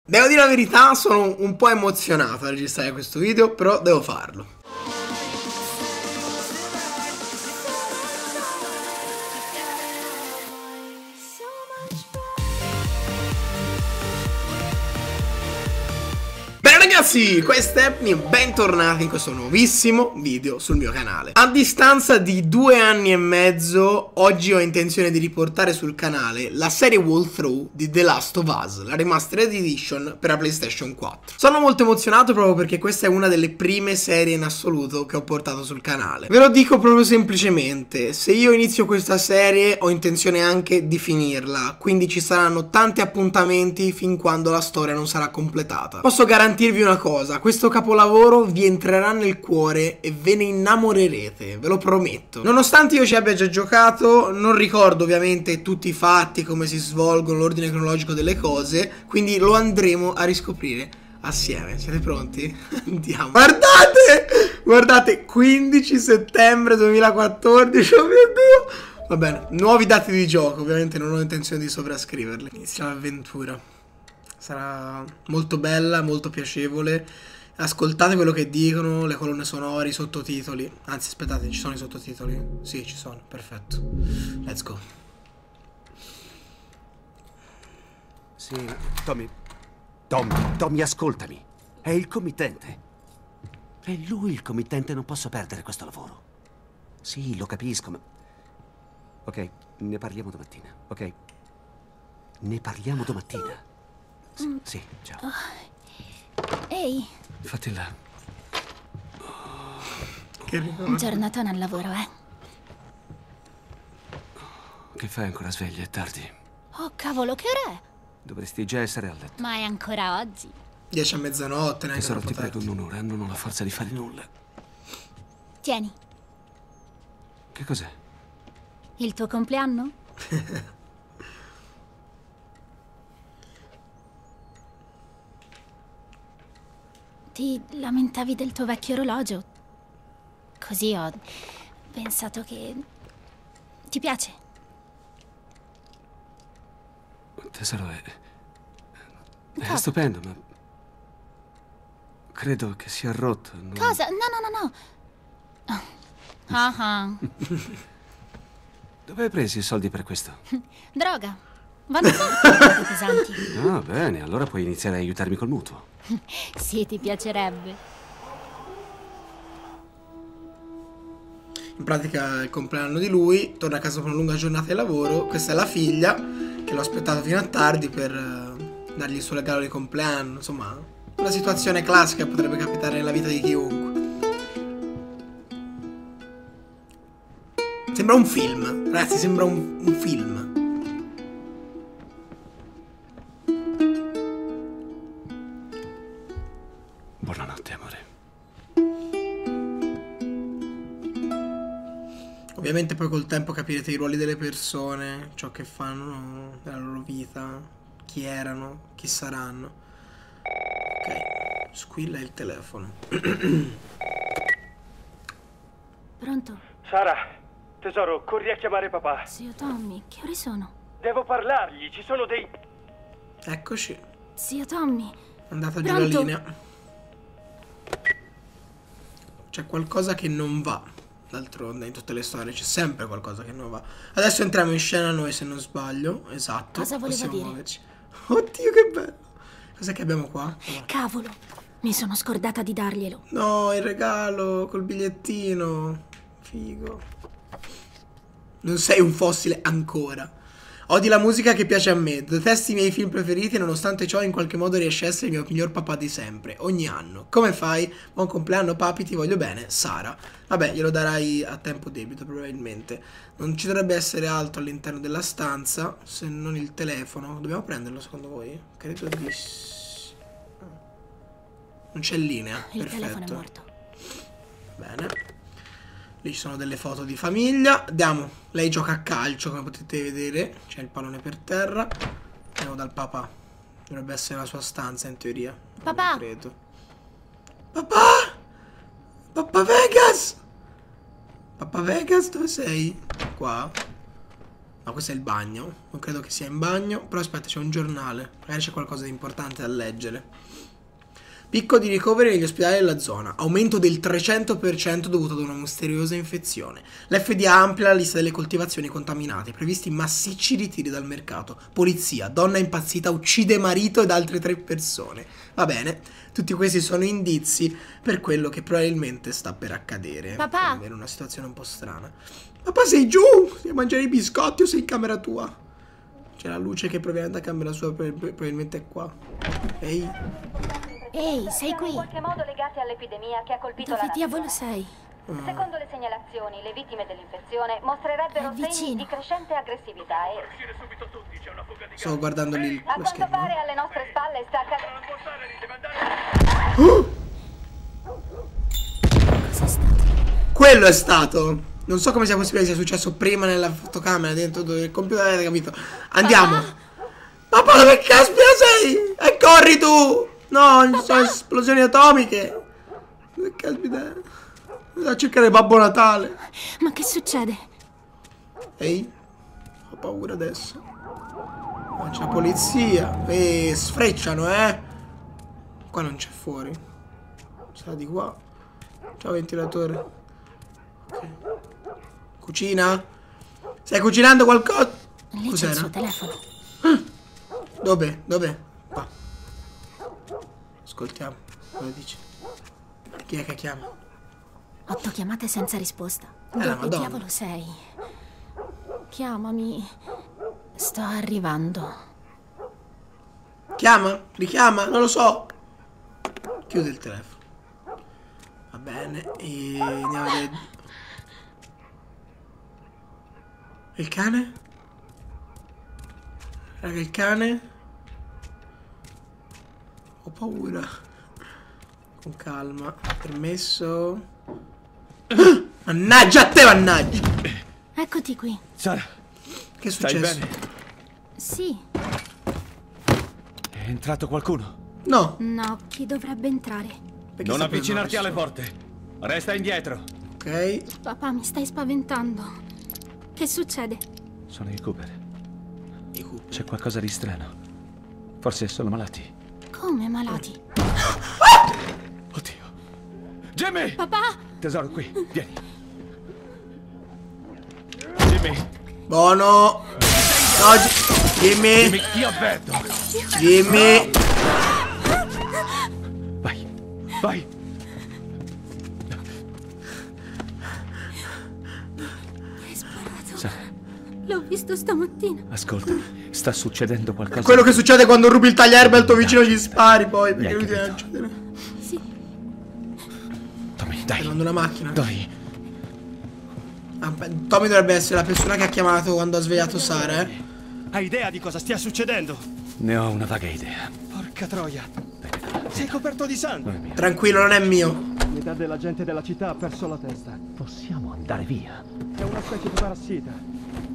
Devo dire la verità, sono un po' emozionato a registrare questo video, però devo farlo. Ragazzi, questo è Epni e bentornati in questo nuovissimo video sul mio canale. A distanza di 2 anni e mezzo, oggi ho intenzione di riportare sul canale la serie walkthrough di The Last of Us, la Remastered Edition per la PlayStation 4. Sono molto emozionato proprio perché questa è una delle prime serie in assoluto che ho portato sul canale. Ve lo dico proprio semplicemente, se io inizio questa serie ho intenzione anche di finirla, quindi ci saranno tanti appuntamenti fin quando la storia non sarà completata. Posso garantirvi una cosa, questo capolavoro vi entrerà nel cuore e ve ne innamorerete, ve lo prometto. Nonostante io ci abbia già giocato, non ricordo ovviamente tutti i fatti, come si svolgono, l'ordine cronologico delle cose, quindi lo andremo a riscoprire assieme. Siete pronti? Andiamo. Guardate! Guardate, 15 settembre 2014, oh mio Dio! Va bene, nuovi dati di gioco, ovviamente non ho intenzione di sovrascriverli. Inizia l'avventura. Sarà molto bella, molto piacevole. Ascoltate quello che dicono, le colonne sonore, i sottotitoli. Anzi, aspettate, ci sono i sottotitoli? Sì, ci sono, perfetto. Let's go. Sì, Tommy, ascoltami. È il committente. È lui il committente, non posso perdere questo lavoro. Sì, lo capisco, ma... Ok, ne parliamo domattina, ok? Ne parliamo domattina. Sì, ciao. Ehi. Fatti là. Che ricordo. Giornatona al lavoro, eh? Che fai ancora sveglia? È tardi. Oh, cavolo, che ora è? Dovresti già essere a letto. Ma è ancora oggi. 10 a mezzanotte, neanche Tesoro, troppo ti prego, tardi. non ora, non ho la forza di fare nulla. Tieni, Che cos'è? il tuo compleanno? Ti lamentavi del tuo vecchio orologio. Così ho pensato che... Ti piace? Tesoro, è Cosa? stupendo, ma... Credo che sia rotto. Cosa? No. Ah. Dove hai preso i soldi per questo? Droga. Vanno sempre pesanti. Ah, bene, allora puoi iniziare a aiutarmi col mutuo. Sì, ti piacerebbe. In pratica è il compleanno di lui, torna a casa con una lunga giornata di lavoro. Questa è la figlia, che l'ho aspettato fino a tardi per dargli il suo regalo di compleanno. Insomma, una situazione classica che potrebbe capitare nella vita di chiunque. Sembra un film, ragazzi, sembra un film. Buonanotte, amore. Ovviamente poi col tempo capirete i ruoli delle persone, ciò che fanno nella loro vita, chi erano, chi saranno. Ok, squilla il telefono. Pronto? Sara, tesoro, corri a chiamare papà. Zio Tommy, che ore sono? Devo parlargli, ci sono dei... Eccoci, Zio Tommy. andata giù la Pronto? linea. C'è qualcosa che non va. D'altronde in tutte le storie c'è sempre qualcosa che non va. Adesso entriamo in scena noi, se non sbaglio. Esatto. Cosa voleva possiamo dire? muoverci. Oddio, che bello. Cos'è che abbiamo qua? Cavolo, mi sono scordata di darglielo. No, il regalo col bigliettino. Figo. Non sei un fossile ancora. Odi la musica che piace a me, detesti i miei film preferiti e nonostante ciò in qualche modo riesci a essere il mio miglior papà di sempre, ogni anno. Come fai? Buon compleanno papi, ti voglio bene, Sara. Vabbè, glielo darai a tempo debito probabilmente. Non ci dovrebbe essere altro all'interno della stanza, se non il telefono. Dobbiamo prenderlo secondo voi? Credo di... Non c'è linea, Il perfetto. telefono è morto. Bene. Lì ci sono delle foto di famiglia. Andiamo. Lei gioca a calcio, come potete vedere. C'è il pallone per terra. Andiamo dal papà. Dovrebbe essere la sua stanza in teoria. Papà! Non credo. Papà! Papà Vegas! Papà Vegas, dove sei? Qua? Ma questo è il bagno. Non credo che sia in bagno. Però aspetta, c'è un giornale. Magari c'è qualcosa di importante da leggere. Picco di ricoveri negli ospedali della zona. Aumento del 300% dovuto ad una misteriosa infezione. L'FDA amplia la lista delle coltivazioni contaminate. Previsti massicci ritiri dal mercato. Polizia. Donna impazzita uccide marito ed altre 3 persone. Va bene. Tutti questi sono indizi per quello che probabilmente sta per accadere. Papà! Avere una situazione un po' strana. Papà, sei giù? Sei a mangiare i biscotti o sei in camera tua? C'è la luce che proviene da camera sua, probabilmente è qua. Ehi. Ehi, sei Siamo qui? in qualche modo legati all'epidemia che ha colpito Dove la diavolo nazione. sei? Secondo le segnalazioni, le vittime dell'infezione mostrerebbero È segni vicino. di crescente aggressività e Sto guardando lì a lo quanto schermo. pare alle nostre spalle sta accadendo. Cos'è stato? Quello è stato. Non so come sia possibile che sia successo prima nella fotocamera, dentro il computer, avete capito? Andiamo. Papà, dove caspita sei? E corri tu. No, ci sono esplosioni atomiche. Dove caspita è? Vado a cercare Babbo Natale. Ma che succede? Ehi, ho paura adesso. Ma c'è la polizia. E sfrecciano, eh. Qua non c'è fuori. Sarà di qua. Ciao ventilatore. Ok. Cucina? Stai cucinando qualcosa? Lì c'è il suo Cos'era? telefono. Dove? Dove? Qua. Ascoltiamo. Cosa dice? Chi è che chiama? 8 chiamate senza risposta. la Dove Madonna. diavolo sei? Chiamami. Sto arrivando. Chiama? Richiama? Non lo so. Chiude il telefono. Va bene. E andiamo a vedere. Il cane? Raga, il cane? Ho paura. Con calma. Permesso. Mannaggia a te, mannaggia! Eccoti qui. Sara, Che è stai successo? bene? Sì. È entrato qualcuno? No. No, chi dovrebbe entrare? Perché Non sta avvicinarti alle prendendo porte. Resta indietro. questo? Ok. Papà, mi stai spaventando. Che succede? Sono i Cooper. I cupi. C'è qualcosa di strano. Forse sono malati. Come malati? Oddio. Jimmy! Papà! Tesoro, qui. Vieni. Jimmy. Buono. No, Jimmy. Jimmy, ti avverto. Jimmy. Vai. Vai. Hai sparato. Sara, L'ho visto stamattina. ascoltami. Sta succedendo qualcosa. Quello che succede quando rubi il tagliaerba al tuo vicino gli spari poi. Perché lui deve capito. accedere. Sì. Tommy, dai. Prendo una macchina. Dai. Ah, beh, Tommy dovrebbe essere la persona che ha chiamato quando ha svegliato Sara, eh. Hai idea di cosa stia succedendo? Ne ho una vaga idea. Porca troia. Sei coperto di sangue. Non è mia. Tranquillo, non è mio. Metà della gente della città ha perso la testa. Possiamo andare via. È una specie di parassita.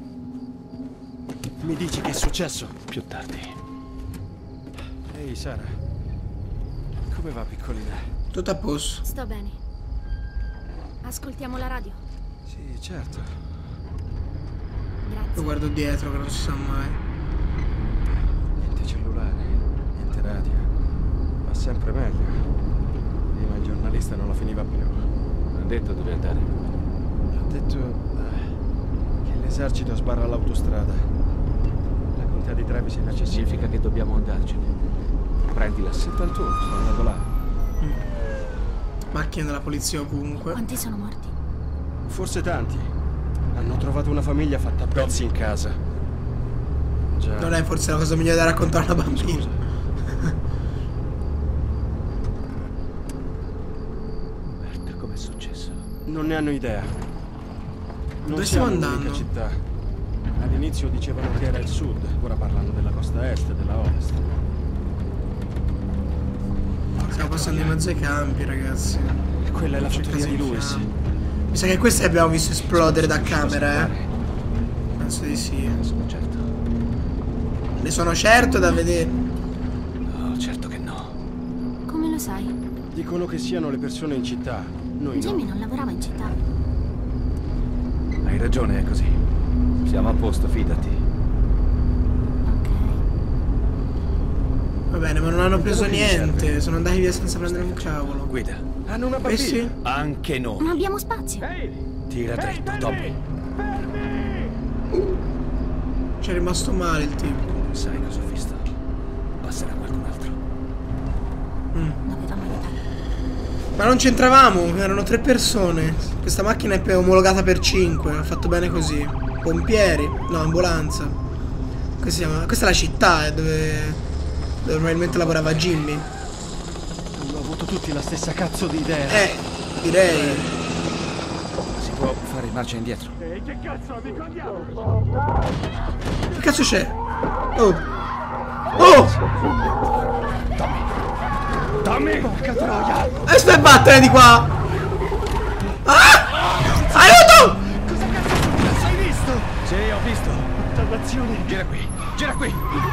Mi dici che è successo? Più tardi. Ehi, Sara. Come va, piccolina? Tutto a posto. Sto bene. Ascoltiamo la radio. Sì, certo. Io Grazie. guardo dietro che non si sa mai. Niente cellulare, niente radio. Va sempre meglio. Prima il giornalista non la finiva più. Ha detto dove andare. Ha detto che l'esercito sbarra l'autostrada. La contea di Travis è inaccessibile. Significa che dobbiamo andarcene. Prendi la 71, sto andando là. Macchine della polizia ovunque. Quanti sono morti? Forse tanti. Hanno trovato una famiglia fatta a pezzi in casa. Già. Non è forse la cosa migliore da raccontare a una bambina. Scusa. Merda, com'è successo? Non ne hanno idea. Non Dove stiamo siamo andando? l'unica città. All'inizio dicevano che era il sud, ora parlano della costa est e della ovest. Stiamo passando in mezzo ai campi, ragazzi. E quella è la fattoria di Lewis. Mi sa che queste abbiamo visto esplodere da camera, eh. Penso di sì. Sono certo. Ne sono certo da vedere. No, certo che no. Come lo sai? Dicono che siano le persone in città, noi Jimmy no. non lavorava in città. Hai ragione, è così. Siamo a posto, fidati. Va bene, ma non hanno preso niente. Sono andati via senza prendere un cavolo. Guida. Hanno una bambina. Sì. Anche noi. Non abbiamo spazio. Tira dritto, Tommy. C'è rimasto male il tipo. Sai cosa ho visto? Passerà qualcun altro. Dovevamo aiutare. Ma non c'entravamo, erano 3 persone. Questa macchina è omologata per 5. Ha fatto bene così. Pompieri? No, ambulanza. Questa è la città, dove probabilmente lavorava Jimmy. Hanno avuto tutti la stessa cazzo di idea. Direi. Si può fare marcia indietro. Che cazzo, amico, andiamo! Che cazzo c'è? Oh! Oh! Tommy! Porca troia! Stai a battere di qua! Ah! Aiuto! Cosa cazzo hai visto? Sì, ho visto. Dannazione! Gira qui. Gira qui.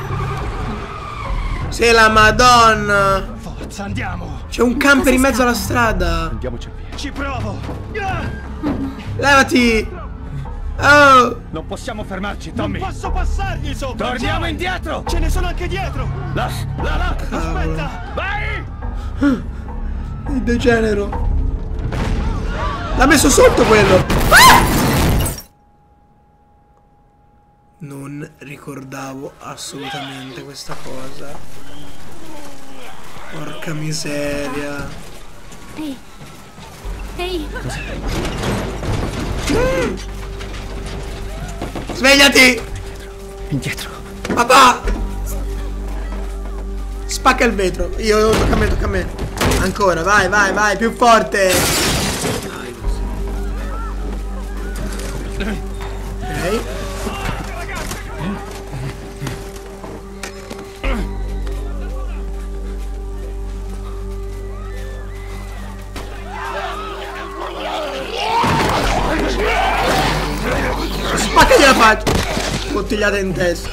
Sei la Madonna! Forza, andiamo! C'è un camper in mezzo alla strada! Andiamoci via. Ci provo! Levati! Oh! Non possiamo fermarci, Non Tommy. posso passargli sopra! Torniamo Joey! indietro. Ce ne sono anche dietro! Là. Aspetta! Vai! Il degenero! L'ha messo sotto quello! Ah! Non ricordavo assolutamente questa cosa. Porca miseria. Ehi. Ehi. Svegliati! Indietro. Papà! Spacca il vetro. Io, tocca a me. Ancora, vai, più forte. Ok. Spaccagli la faccia. Bottigliata in testa.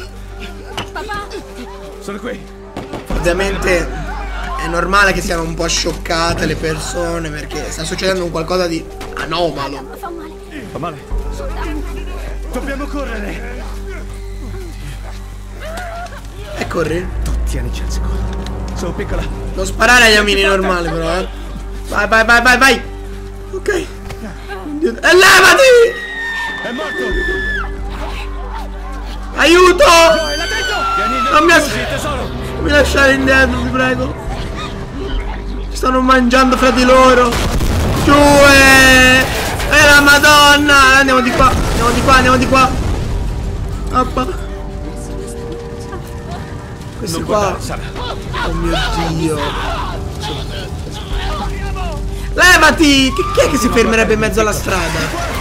Sono qui. Ovviamente è normale che siano un po' scioccate le persone perché sta succedendo un qualcosa di anomalo. Fa male. Fa male? Dobbiamo correre! E corri. Tu tienici al secondo. Sono piccola. Non sparare agli omini normali però, eh. Vai. Ok. E levati! È morto! Aiuto! Non mi, tesoro. non mi lasciare indietro, ti prego. Stanno mangiando fra di loro. Giù! La Madonna! Andiamo di qua. Appa. Questi Non qua. guardare, Sara. Oh mio Dio. Levati! Chi è che si fermerebbe in mezzo alla strada?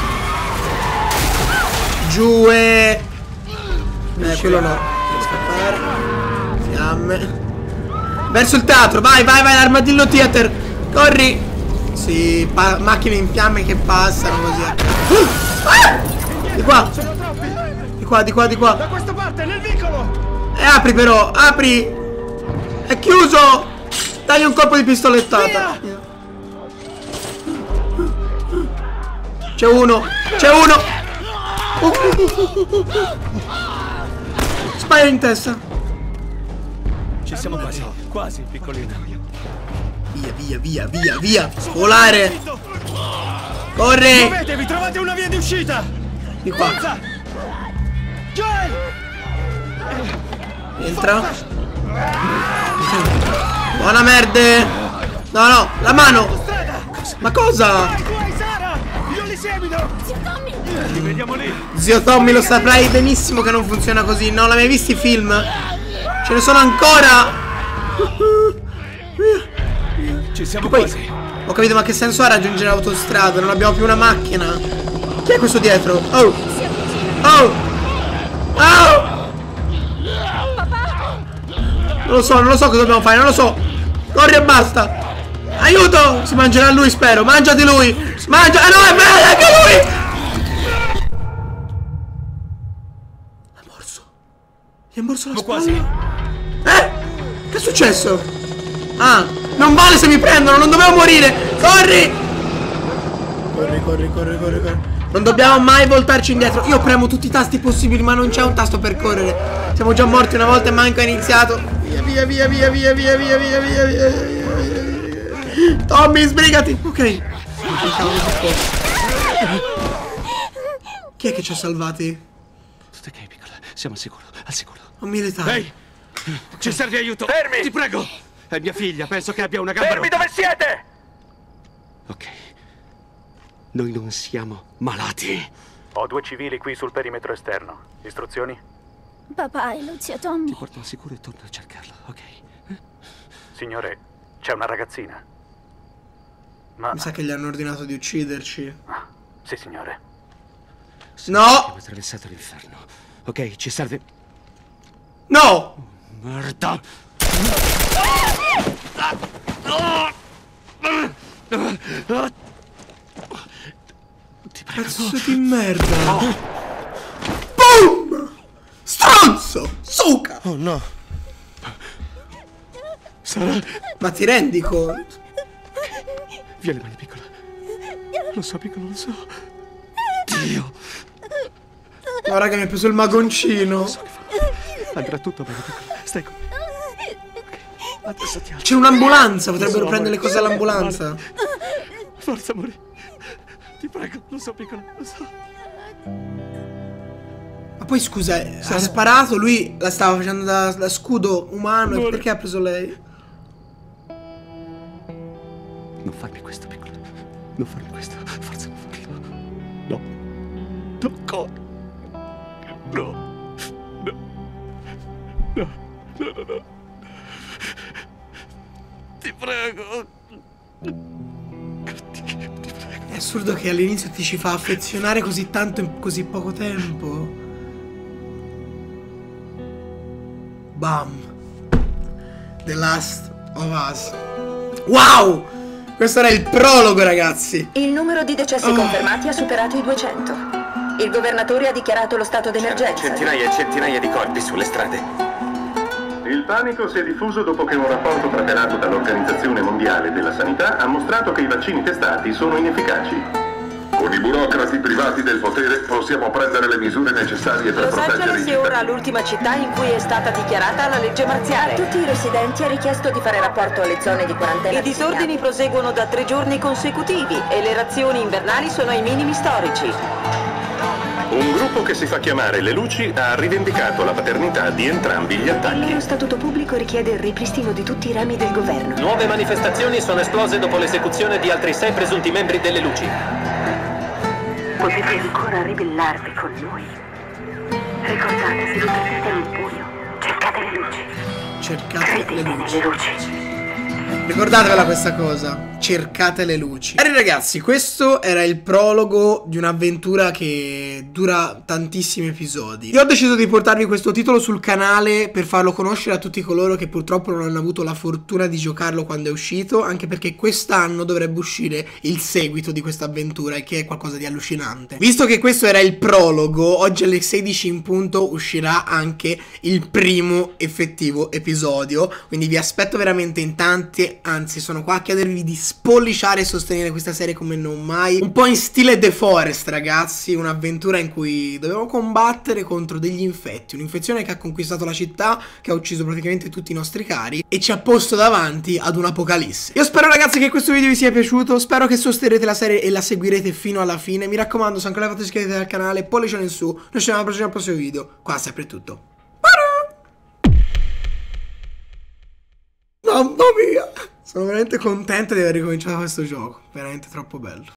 Giù! Quello no. Devo scappare. Fiamme. Verso il teatro, vai, l'armadillo theater. Corri. Sì, macchine in fiamme che passano così. Di qua. Di qua. Da questa parte, nel vicolo! E apri però, apri. È chiuso. Dagli un colpo di pistolettata. C'è uno. Spara in testa. Ci siamo quasi, piccolina. Via. Volare. Corri. Muovetevi, trovate una via di uscita! Di qua. Forza! Joel! Entra. Buona merde. No, la mano. Ma cosa? Tu hai Sara! Io li semino! Ci vediamo lì. Zio Tommy, lo saprai benissimo che non funziona così. Non l'hai mai visto i film? Ce ne sono ancora. Ci siamo Poi, quasi. ho capito, ma che senso ha raggiungere l'autostrada? Non abbiamo più una macchina. Chi è questo dietro? Oh! Non lo so cosa dobbiamo fare, non lo so. Corri e basta. Aiuto! Si mangerà lui, spero. Mangiati lui. Mangia. Ah no, è bello, anche lui. Gli è morso la spalla. Quasi. Che è successo? Ah, non vale se mi prendono, non dovevo morire. Corri. Non dobbiamo mai voltarci indietro. Io premo tutti i tasti possibili, ma non c'è un tasto per correre. Siamo già morti una volta e manco è iniziato. Via, via, via, via, via, via, via, via, via, via. Tommy, sbrigati. Ok. Chi è che ci ha salvati? Tutto ok, piccola. Siamo al sicuro, al sicuro. Un militare. Ehi! Ci serve aiuto! Fermi! Ti prego! È mia figlia, penso che abbia una gamba Fermi, rotta. dove siete? Ok. Noi non siamo malati. Ho 2 civili qui sul perimetro esterno. Istruzioni? Papà e lo zio Tommy. Ti porto al sicuro e torno a cercarlo, ok? Signore, c'è una ragazzina. Ma... Mi sa che gli hanno ordinato di ucciderci. Sì, signore. No! Abbiamo attraversato l'inferno. Ok, ci serve... No! Merda! Ti prego. Pezzo di merda! Boom! Stronzo! Suca! Oh no. Sara, Ma ti rendi conto? via le mani, piccola. Lo so, piccolo, lo so. Dio! No, raga, mi ha preso il magoncino. Andrà tutto bene, piccola. Stai con me. Ok, adesso ti alzo. C'è un'ambulanza, potrebbero Lo so, prendere le amore. cose all'ambulanza. Forza, amore. Ti prego, lo so, piccola, lo so. Ma poi scusa, ha sparato, lui la stava facendo da scudo umano, e Amore. perché ha preso lei? Non farmi questo, piccola. Non farmi questo. Forza, non farlo. No. No, corri. No. No. No. No, no, no. Ti prego. Ti prego. È assurdo che all'inizio ti ci fa affezionare così tanto in così poco tempo. Bam. The Last of Us. Wow! Questo era il prologo, ragazzi. Il numero di decessi confermati ha superato i 200. Il governatore ha dichiarato lo stato d'emergenza. Centinaia e centinaia di corpi sulle strade. Il panico si è diffuso dopo che un rapporto preparato dall'Organizzazione Mondiale della Sanità ha mostrato che i vaccini testati sono inefficaci. Con i burocrati privati del potere possiamo prendere le misure necessarie per Los proteggere Angeles i è ora cittadini. l'ultima città in cui è stata dichiarata la legge marziale. Tutti i residenti ha richiesto di fare rapporto alle zone di quarantena. I disordini proseguono da 3 giorni consecutivi e le razioni invernali sono ai minimi storici. Un gruppo che si fa chiamare Le Luci ha rivendicato la paternità di entrambi gli attacchi. Lo statuto pubblico richiede il ripristino di tutti i rami del governo. Nuove manifestazioni sono esplose dopo l'esecuzione di altri 6 presunti membri delle Luci. Potete ancora ribellarvi con noi. Ricordate, se vi prendete in pugno, cercate le luci. Cercate le luci. Le luci. Ricordatevela questa cosa. Cercate le luci. Cari ragazzi, questo era il prologo di un'avventura che dura tantissimi episodi. Io ho deciso di portarvi questo titolo sul canale per farlo conoscere a tutti coloro che purtroppo non hanno avuto la fortuna di giocarlo quando è uscito, anche perché quest'anno dovrebbe uscire il seguito di questa avventura, e che è qualcosa di allucinante. Visto che questo era il prologo, oggi alle 16 in punto uscirà anche il primo effettivo episodio, quindi vi aspetto veramente in tanti, anzi sono qua a chiedervi di spolliciare e sostenere questa serie come non mai. Un po' in stile The Forest, ragazzi, un'avventura in cui dovevamo combattere contro degli infetti, un'infezione che ha conquistato la città, che ha ucciso praticamente tutti i nostri cari e ci ha posto davanti ad un'apocalisse. Io spero, ragazzi, che questo video vi sia piaciuto, spero che sosterrete la serie e la seguirete fino alla fine. Mi raccomando, se ancora non l'avete iscrivetevi al canale, pollicione in su, noi ci vediamo al prossimo video. Qua sempre è tutto. Mamma mia! Sono veramente contento di aver ricominciato questo gioco, veramente troppo bello.